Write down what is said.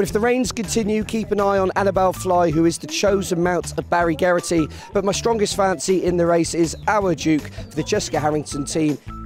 If the rains continue, keep an eye on Annabelle Fly, who is the chosen mount of Barry Geraghty. But my strongest fancy in the race is Our Duke for the Jessica Harrington team.